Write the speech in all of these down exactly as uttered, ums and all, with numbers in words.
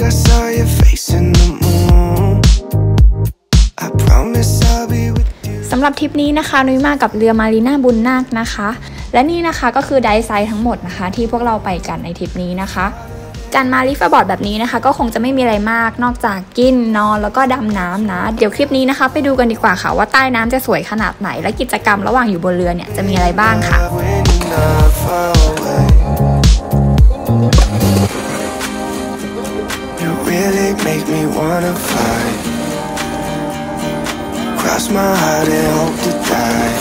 I saw your face in the moon I promise I'll be with you สำหรับทริปนี้นะคะนุ้ยมากับเรือมารีน่าบุญนาคนะคะและนี่นะคะก็คือไดฟ์ไซด์ทั้งหมดนะคะที่พวกเราไปกันในทริปนี้นะคะการมาริฟบอร์ดแบบนี้นะคะก็คงจะไม่มีอะไรมากนอกจากกินนอนแล้วก็ดำน้ำนะเดี๋ยวคลิปนี้นะคะไปดูกันดีกว่าค่ะว่าใต้น้ำจะสวยขนาดไหนและกิจกรรมระหว่างอยู่บนเรือเนี่ยจะมีอะไรบ้างค่ะ You really make me wanna fly Cross my heart and hope to die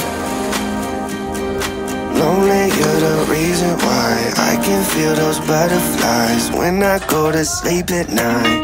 Lonely, you're the reason why I can feel those butterflies When I go to sleep at night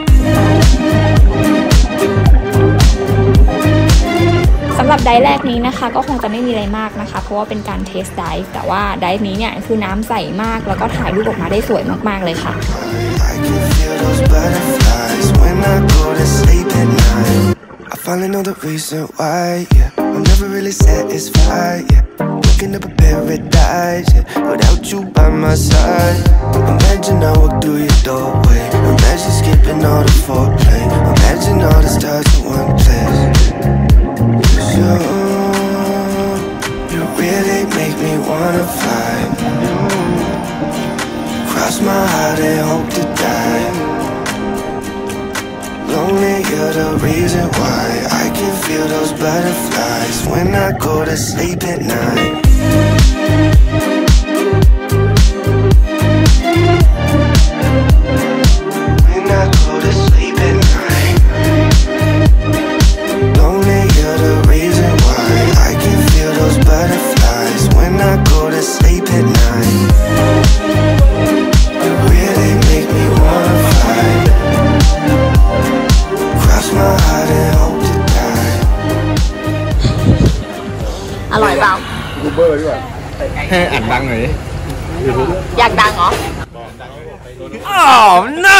สำหรับไดฟ์แรกนี้นะคะก็คงจะไม่มีอะไรมากนะคะเพราะว่าเป็นการเทสไดฟ์แต่ว่าไดฟ์นี้เนี่ยคือน้ำใสมากแล้วก็ถ่ายรูปออกมาได้สวยมากๆเลยค่ะ I can feel those butterflies When I go to sleep at night I finally know the reason why, yeah I'm never really satisfied, yeah Looking up a paradise, yeah Without you by my side Imagine I walk through your doorway Imagine skipping all the foreplay Imagine all the stars in one place You, you really make me wanna fly Cross my heart and hope to die Lonely, you're the reason why I can feel those butterflies When I go to sleep at night When I go to sleep at night Lonely, you're the reason why I can feel those butterflies When I go to sleep at night You really make me wanna fly Cross my heart and hope to die อร่อยเปล่ายูทูบเบอร์ดีกว่าให้อัดดังหน่อยดิอยากดังเหรอ Oh no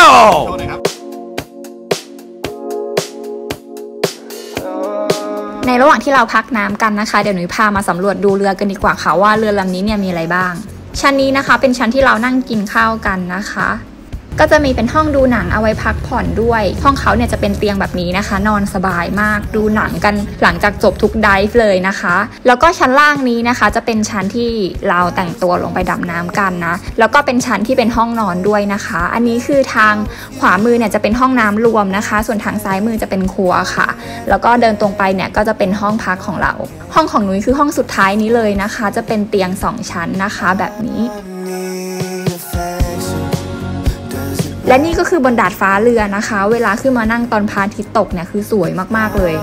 ในระหว่างที่เราพักน้ำกันนะคะเดี๋ยวหนูพามาสำรวจดูเรือกันดีกว่าค่ะว่าเรือลำนี้เนี่ยมีอะไรบ้างชั้นนี้นะคะเป็นชั้นที่เรานั่งกินข้าวกันนะคะก็จะมีเป็นห้องดูหนังเอาไว้พักผ่อนด้วยห้องเขาเนี่ยจะเป็นเตียงแบบนี้นะคะนอนสบายมากดูหนังกันหลังจากจบทุกไดฟ์เลยนะคะแล้วก็ชั้นล่างนี้นะคะจะเป็นชั้นที่เราแต่งตัวลงไปดำน้ำกันนะแล้วก็เป็นชั้นที่เป็นห้องนอนด้วยนะคะอันนี้คือทางขวามือเนี่ยจะเป็นห้องน้ำรวมนะคะส่วนทางซ้ายมือจะเป็นครัวค่ะแล้วก็เดินตรงไปเนี่ยก็จะเป็นห้องพักของเราห้องของนุ้ยคือห้องสุดท้ายนี้เลยนะคะจะเป็นเตียงสองชั้นนะคะแบบนี้และนี่ก็คือบนดาดฟ้าเรือนะคะเวลาขึ้นมานั่งตอนพระอาทิตย์ตกเนี่ยคือสวยมากๆเลย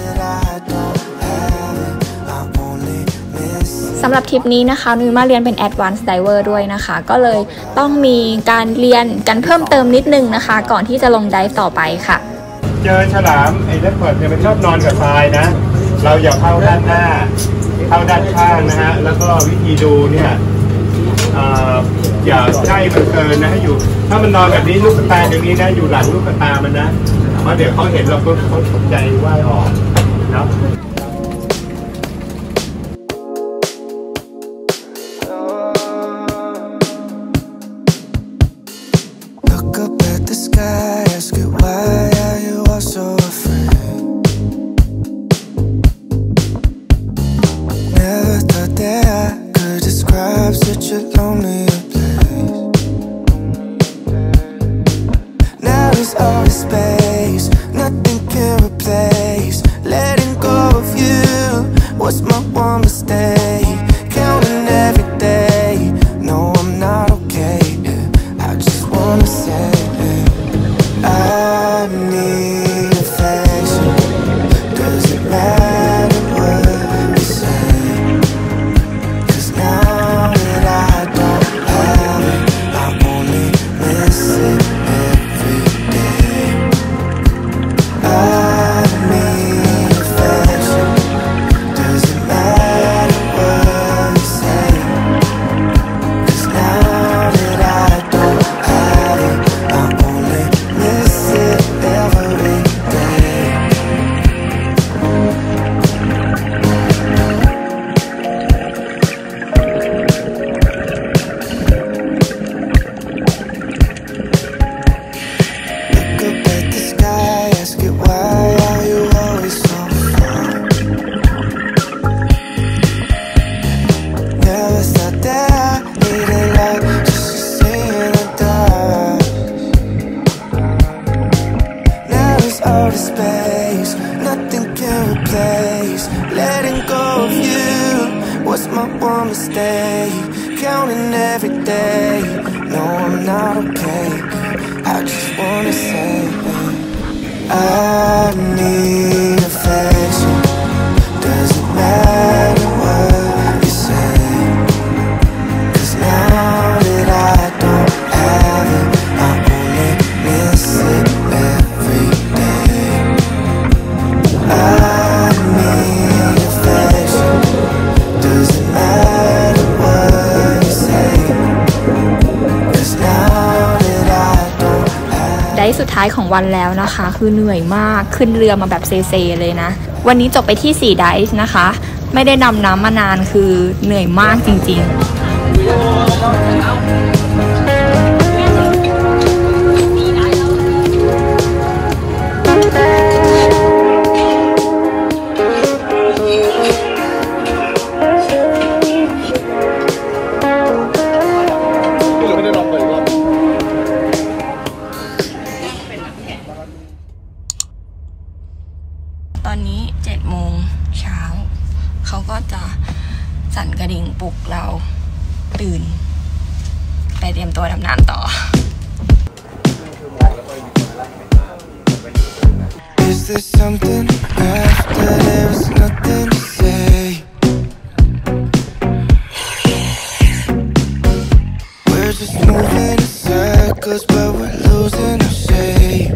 สำหรับทริปนี้นะคะนุ้ยมาเรียนเป็น Advanced Diver ด้วยนะคะก็เลยต้องมีการเรียนกันเพิ่มเติมนิดนึงนะคะก่อนที่จะลงไดฟ์ต่อไปค่ะเจอฉลามไอ้เลปเปิร์ดเนี่ยมันชอบนอนกับทรายนะเราอย่าเข้าด้านหน้าเข้าด้านข้างนะฮะแล้วก็วิธีดูเนี่ยอย่าใกล้มันเกินนะให้อยู่ถ้ามันนอนแบบนี้ลูกตาอย่างนี้นะอยู่หลังลูกตามันนะเพราะเดี๋ยวเขาเห็นเราก็เขาตกใจว่ายออกนะ Look up at the sky, ask it why are you all so afraid Never thought that I could describe such a lonely all the space, nothing can replace letting go of you was my one mistake counting every day no I'm not okay yeah. I just wanna say I need affection does it matter what you say cause now that I don't have it I only miss it I need affection. Does it matter? wanna say I need affection. Doesn't matter what you say, 'cause now that I don't have it, I only miss it every day. I need affection. Doesn't matter what you say, 'cause now that I don't have it. ได้สุดท้ายของวันแล้วนะคะคือเหนื่อยมากขึ้นเรือมาแบบเซๆเลยนะวันนี้จบไปที่สี่ไดฟ์นะคะไม่ได้ดำน้ำมานานคือเหนื่อยมากจริงๆตอนนี้เจ็ดโมงเช้าเขาก็จะสั่นกระดิ่งปลุกเราตื่นไปเตรียมตัวดำน้ำต่อ Is there something after there's nothing to say? We're just moving in circles, but we're losing our shape.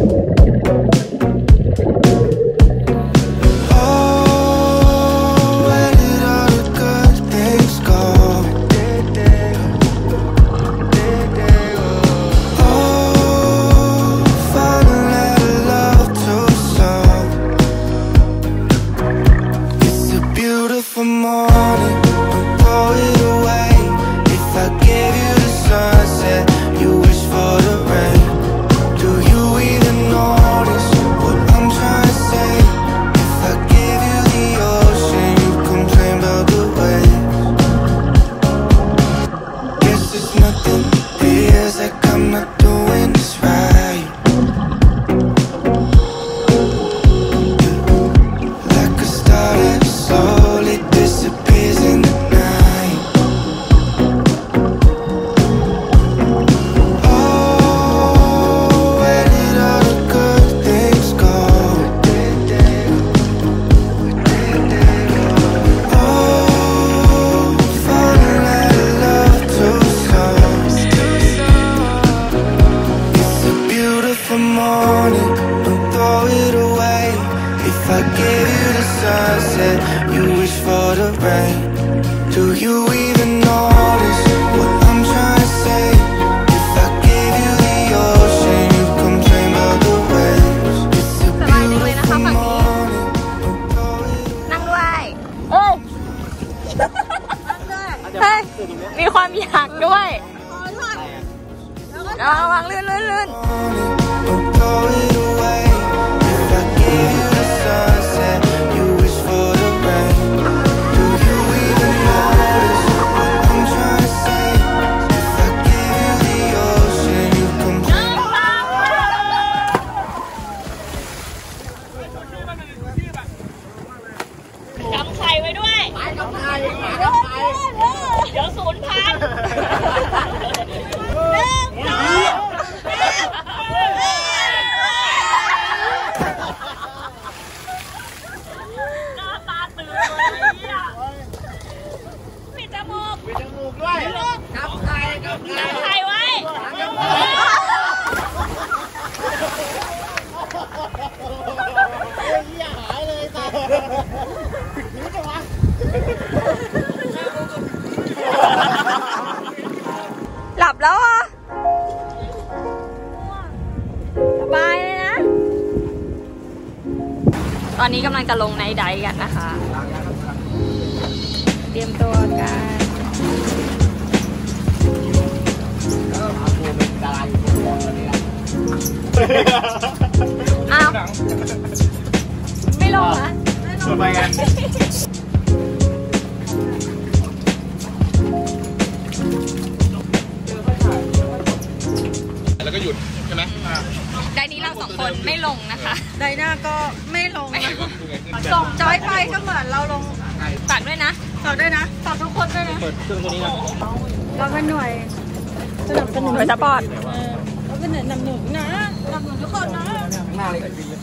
Do you even notice what I'm trying to say? If I gave you the ocean, you'd complain about the waves. It's a beautiful morning. นั่งด้วยเอ้ยเฮ้ยมีความอยากด้วยระวังลื่นลื่นลื่นเดี๋ยวศูนย์พันหน้าตาตื่นเลยเนี่ยปิดจมูกปิดจมูกด้วยกับใครกับใครกับใครไว้เหี้ยหายเลยตานี่จะวะหลับแล้วอ่ะสบายเลยนะตอนนี้กำลังจะลงในไดกันนะคะเตรียมตัวกันอ้าวไม่ลงนะไปกันแล้วก็หยุดใช่ไหมไดนี้เราสองคนไม่ลงนะคะไดหน้าก็ไม่ลงส่งจอยไปก็เหมือนเราลงฝากด้วยนะฝากด้วยนะฝากทุกคนด้วยนะเปิดเครื่องตัวนี้นะเราเป็นหน่วยสนับสนุนหน่วยซัพพอร์ตเราเป็นหน่วยนำหนุนนะนับสนุนทุกคนนะหน้าเลยกันบินเลย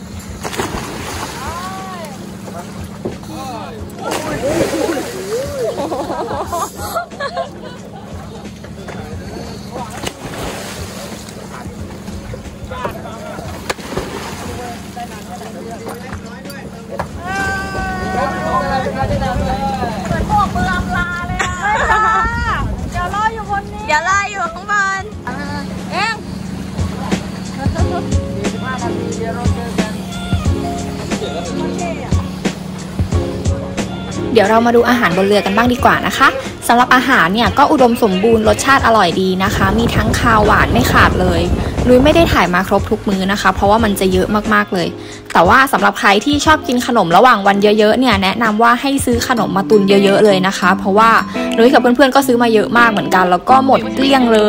เหมือนพวกมือลำลาเลยอ่ะเดี๋ยวรออยู่บนนี้เดี๋ยวรออยู่ข้างบนเอ็งเดี๋ยวเรามาดูอาหารบนเรือกันบ้างดีกว่านะคะสำหรับอาหารเนี่ยก็อุดมสมบูรณ์รสชาติอร่อยดีนะคะมีทั้งคาวหวานไม่ขาดเลยนุ้ยไม่ได้ถ่ายมาครบทุกมื้อนะคะเพราะว่ามันจะเยอะมากๆเลยแต่ว่าสำหรับใครที่ชอบกินขนมระหว่างวันเยอะๆเนี่ยแนะนำว่าให้ซื้อขนมมาตุนเยอะๆเลยนะคะเพราะว่านุ้ยกับเพื่อนๆก็ซื้อมาเยอะมากเหมือนกันแล้วก็หมดเกลี้ยงเลย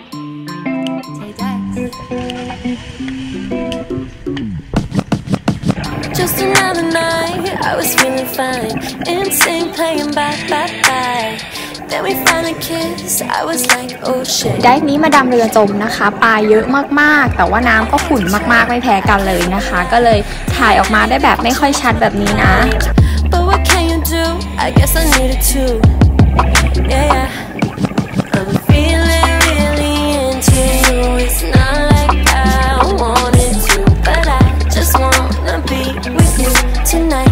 Just another night, I was feeling fine. Instinct playing bye bye bye. Then we finally kissed. I was like, oh shit. ไดฟ์นี้มาดำเรือจมนะคะปลาเยอะมากๆแต่ว่าน้ำก็ขุ่นมากๆไม่แพ้กันเลยนะคะก็เลยถ่ายออกมาได้แบบไม่ค่อยชัดแบบนี้นะ But what can you do? I guess I needed to. Yeah, yeah. I'm feeling really into you. It's not like I wanted to, but I just wanna be with you tonight.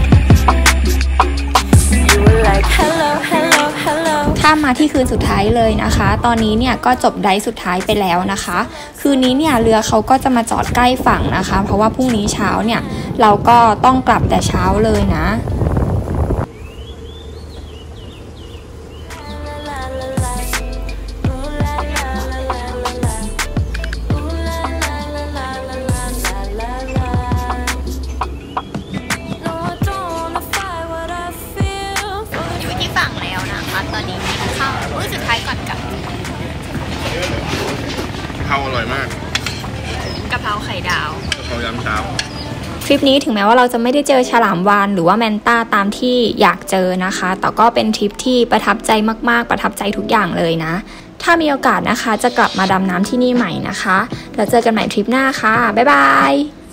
You were like hello, hello, hello. ข้ามมาที่คืนสุดท้ายเลยนะคะตอนนี้เนี่ยก็จบไดฟ์สุดท้ายไปแล้วนะคะคืนนี้เนี่ยเรือเขาก็จะมาจอดใกล้ฝั่งนะคะเพราะว่าพรุ่งนี้เช้าเนี่ยเราก็ต้องกลับแต่เช้าเลยนะข้าวอร่อยมากกะเพราไข่ดาวกะเพรายามเช้าทริปนี้ถึงแม้ว่าเราจะไม่ได้เจอฉลามวาฬหรือว่าแมนต้าตามที่อยากเจอนะคะแต่ก็เป็นทริปที่ประทับใจมากๆประทับใจทุกอย่างเลยนะถ้ามีโอกาสนะคะจะกลับมาดำน้ำที่นี่ใหม่นะคะแล้วเจอกันใหม่ทริปหน้าค่ะบ๊ายบาย